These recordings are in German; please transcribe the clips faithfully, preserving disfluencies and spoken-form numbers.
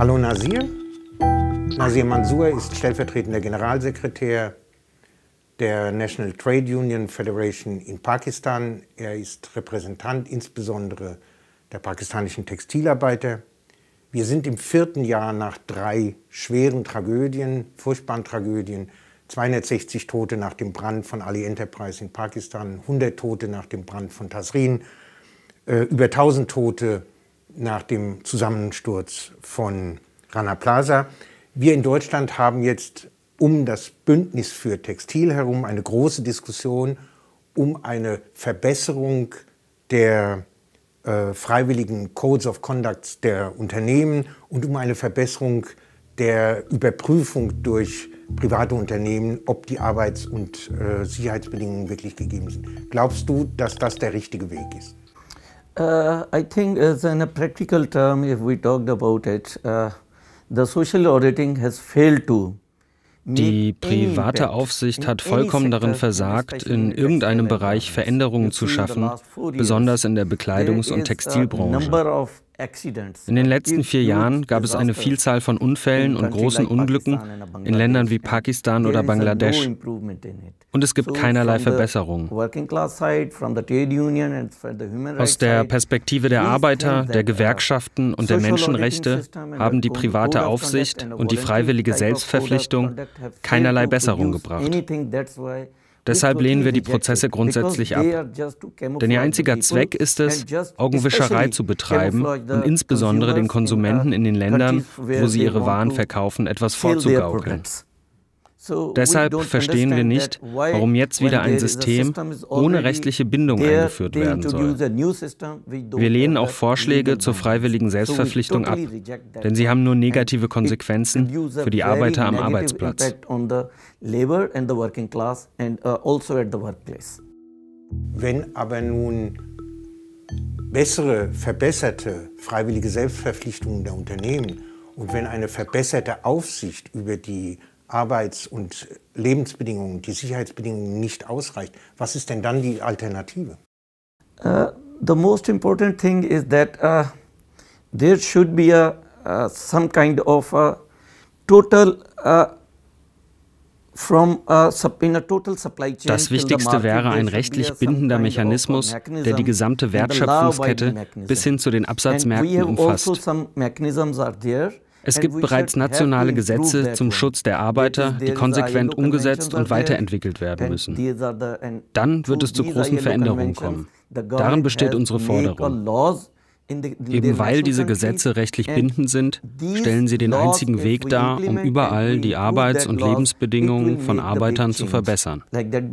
Hallo Nasir. Nasir Mansour ist stellvertretender Generalsekretär der National Trade Union Federation in Pakistan. Er ist Repräsentant insbesondere der pakistanischen Textilarbeiter. Wir sind im vierten Jahr nach drei schweren Tragödien, furchtbaren Tragödien, zweihundertsechzig Tote nach dem Brand von Ali Enterprise in Pakistan, hundert Tote nach dem Brand von Tazreen, äh, über tausend Tote nach dem Zusammensturz von Rana Plaza. Wir in Deutschland haben jetzt um das Bündnis für Textil herum eine große Diskussion um eine Verbesserung der äh, freiwilligen Codes of Conduct der Unternehmen und um eine Verbesserung der Überprüfung durch private Unternehmen, ob die Arbeits- und äh, Sicherheitsbedingungen wirklich gegeben sind. Glaubst du, dass das der richtige Weg ist? Uh, I think as in a practical term, if we talked about it, uh, the social auditing has failed to. Die private Aufsicht hat vollkommen darin versagt, in irgendeinem Bereich Veränderungen zu schaffen, besonders in der Bekleidungs- und Textilbranche. In den letzten vier Jahren gab es eine Vielzahl von Unfällen und großen Unglücken in Ländern wie Pakistan oder Bangladesch. Und es gibt keinerlei Verbesserung. Aus der Perspektive der Arbeiter, der Gewerkschaften und der Menschenrechte haben die private Aufsicht und die freiwillige Selbstverpflichtung keinerlei Besserung gebracht. Deshalb lehnen wir die Prozesse grundsätzlich ab. Denn ihr einziger Zweck ist es, Augenwischerei zu betreiben und insbesondere den Konsumenten in den Ländern, wo sie ihre Waren verkaufen, etwas vorzugaukeln. Deshalb verstehen wir nicht, warum jetzt wieder ein System ohne rechtliche Bindung eingeführt werden soll. Wir lehnen auch Vorschläge zur freiwilligen Selbstverpflichtung ab, denn sie haben nur negative Konsequenzen für die Arbeiter am Arbeitsplatz. Wenn aber nun bessere, verbesserte freiwillige Selbstverpflichtungen der Unternehmen und wenn eine verbesserte Aufsicht über die Arbeits- und Lebensbedingungen, die Sicherheitsbedingungen nicht ausreicht, was ist denn dann die Alternative? Uh, the most important thing is that uh, there should be a uh, some kind of a total uh, from uh, in a total supply chain. Das Wichtigste wäre ein rechtlich bindender Mechanismus, der die gesamte Wertschöpfungskette bis hin zu den Absatzmärkten umfasst. Es gibt bereits nationale Gesetze zum Schutz der Arbeiter, die konsequent umgesetzt und weiterentwickelt werden müssen. Dann wird es zu großen Veränderungen kommen. Darin besteht unsere Forderung. Eben weil diese Gesetze rechtlich bindend sind, stellen sie den einzigen Weg dar, um überall die Arbeits- und Lebensbedingungen von Arbeitern zu verbessern.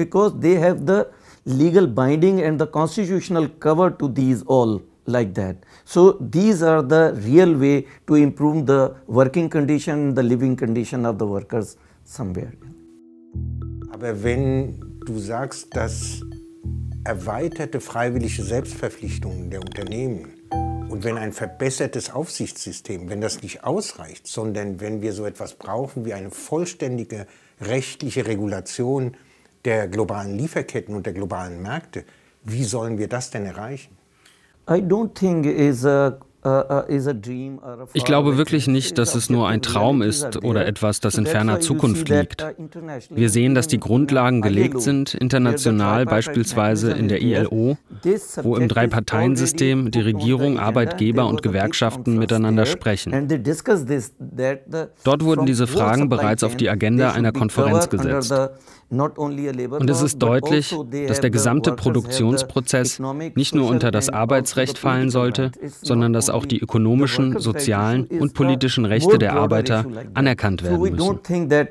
Like that. So these are the real way to improve the working condition, the living condition of the workers somewhere. Aber wenn du sagst, dass erweiterte freiwillige Selbstverpflichtungen der Unternehmen und wenn ein verbessertes Aufsichtssystem, wenn das nicht ausreicht, sondern wenn wir so etwas brauchen wie eine vollständige rechtliche Regulation der globalen Lieferketten und der globalen Märkte, wie sollen wir das denn erreichen? Ich glaube wirklich nicht, dass es nur ein Traum ist oder etwas, das in ferner Zukunft liegt. Wir sehen, dass die Grundlagen gelegt sind, international beispielsweise in der I L O, wo im Drei-Parteien-System die Regierung, Arbeitgeber und Gewerkschaften miteinander sprechen. Dort wurden diese Fragen bereits auf die Agenda einer Konferenz gesetzt. Und es ist deutlich, dass der gesamte Produktionsprozess nicht nur unter das Arbeitsrecht fallen sollte, sondern dass auch die ökonomischen, sozialen und politischen Rechte der Arbeiter anerkannt werden müssen.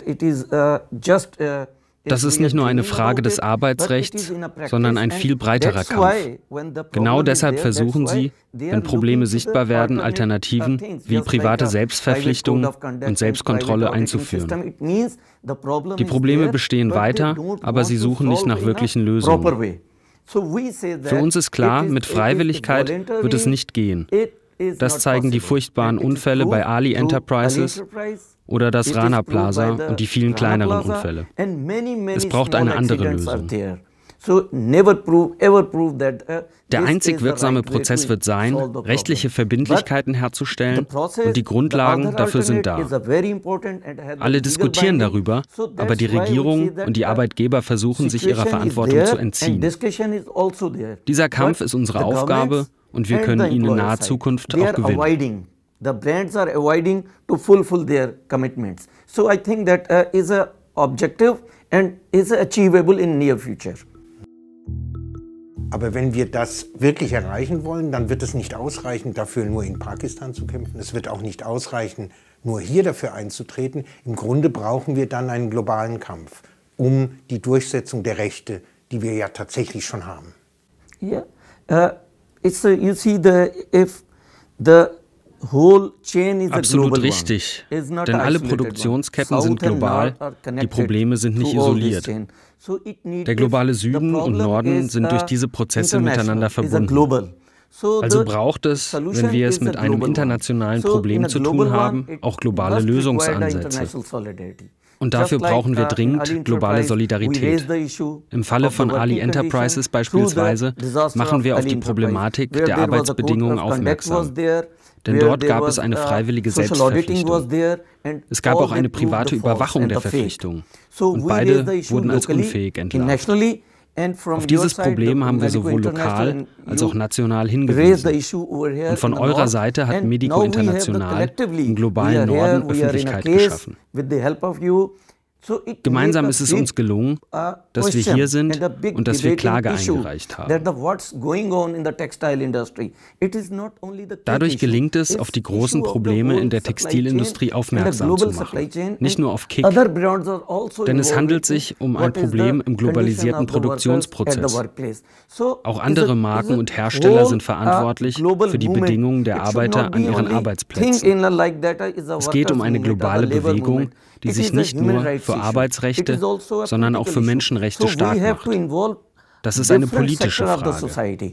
Das ist nicht nur eine Frage des Arbeitsrechts, sondern ein viel breiterer Kampf. Genau deshalb versuchen sie, wenn Probleme sichtbar werden, Alternativen wie private Selbstverpflichtungen und Selbstkontrolle einzuführen. Die Probleme bestehen weiter, aber sie suchen nicht nach wirklichen Lösungen. Für uns ist klar, mit Freiwilligkeit wird es nicht gehen. Das zeigen die furchtbaren Unfälle bei Ali Enterprises oder das Rana Plaza und die vielen kleineren Unfälle. Es braucht eine andere Lösung. Der einzig wirksame Prozess wird sein, rechtliche Verbindlichkeiten herzustellen und die Grundlagen dafür sind da. Alle diskutieren darüber, aber die Regierung und die Arbeitgeber versuchen, sich ihrer Verantwortung zu entziehen. Dieser Kampf ist unsere Aufgabe und wir können ihn in naher Zukunft auch gewinnen. The brands are avoiding to fulfill their commitments. So I think that uh, is a objective and is achievable in near future. Aber wenn wir das wirklich erreichen wollen, dann wird es nicht ausreichen, dafür nur in Pakistan zu kämpfen. Es wird auch nicht ausreichen, nur hier dafür einzutreten. Im Grunde brauchen wir dann einen globalen Kampf um die Durchsetzung der Rechte, die wir ja tatsächlich schon haben. Yeah, uh, it's a, you see the if the Absolut richtig, denn alle Produktionsketten sind global, die Probleme sind nicht isoliert. Der globale Süden und Norden sind durch diese Prozesse miteinander verbunden. Also braucht es, wenn wir es mit einem internationalen Problem zu tun haben, auch globale Lösungsansätze. Und dafür brauchen wir dringend globale Solidarität. Im Falle von Ali Enterprises beispielsweise machen wir auf die Problematik der Arbeitsbedingungen aufmerksam. Denn dort gab es eine freiwillige Selbstverpflichtung. Es gab auch eine private Überwachung der Verpflichtung. Und beide wurden als unfähig entlarvt. Auf dieses Problem haben wir sowohl lokal als auch national hingewiesen. Und von eurer Seite hat Medico International im globalen Norden Öffentlichkeit geschaffen. Gemeinsam ist es uns gelungen, dass wir hier sind und dass wir Klage eingereicht haben. Dadurch gelingt es, auf die großen Probleme in der Textilindustrie aufmerksam zu machen. Nicht nur auf Kick, denn es handelt sich um ein Problem im globalisierten Produktionsprozess. Auch andere Marken und Hersteller sind verantwortlich für die Bedingungen der Arbeiter an ihren Arbeitsplätzen. Es geht um eine globale Bewegung, die sich nicht nur für Arbeitsrechte, sondern auch für Menschenrechte stark macht. Das ist eine politische Frage.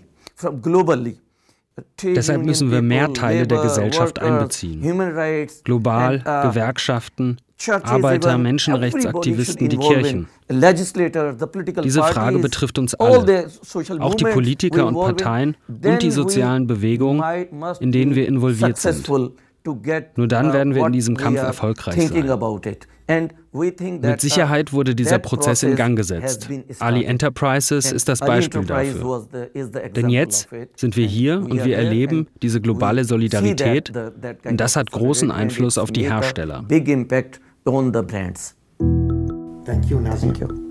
Deshalb müssen wir mehr Teile der Gesellschaft einbeziehen. Global, Gewerkschaften, Arbeiter, Menschenrechtsaktivisten, die Kirchen. Diese Frage betrifft uns alle, auch die Politiker und Parteien und die sozialen Bewegungen, in denen wir involviert sind. Nur dann werden wir in diesem Kampf erfolgreich sein. Mit Sicherheit wurde dieser Prozess in Gang gesetzt. Ali Enterprises ist das Beispiel dafür. Denn jetzt sind wir hier und wir erleben diese globale Solidarität und das hat großen Einfluss auf die Hersteller. Thank you, Nazim.